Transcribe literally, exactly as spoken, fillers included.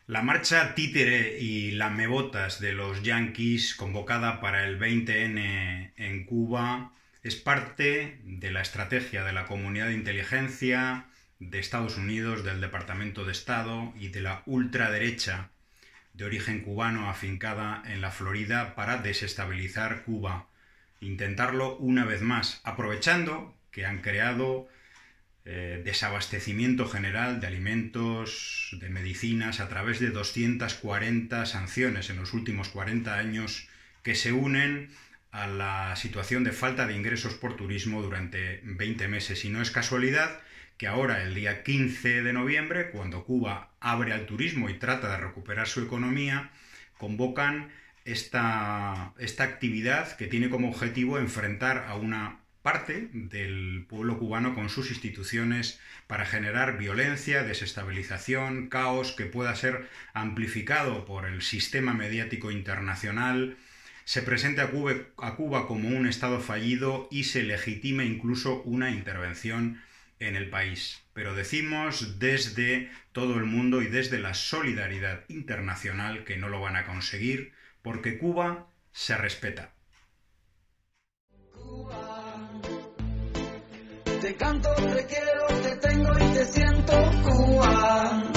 La marcha títere y lamebotas de los yanquis convocada para el veinte ene en Cuba es parte de la estrategia de la comunidad de inteligencia de Estados Unidos, del Departamento de Estado y de la ultraderecha de origen cubano afincada en la Florida para desestabilizar Cuba. Intentarlo una vez más, aprovechando que han creado eh, desabastecimiento general de alimentos, de medicinas, a través de doscientas cuarenta sanciones en los últimos cuarenta años que se unen a la situación de falta de ingresos por turismo durante veinte meses. Y no es casualidad que ahora, el día quince de noviembre, cuando Cuba abre al turismo y trata de recuperar su economía, convocan esta, esta actividad que tiene como objetivo enfrentar a una parte del pueblo cubano con sus instituciones para generar violencia, desestabilización, caos que pueda ser amplificado por el sistema mediático internacional, se presente a Cuba, a Cuba como un Estado fallido y se legitime incluso una intervención en el país. Pero decimos desde todo el mundo y desde la solidaridad internacional que no lo van a conseguir, porque Cuba se respeta. Cuba, te canto, te quiero, te tengo y te siento, Cuba.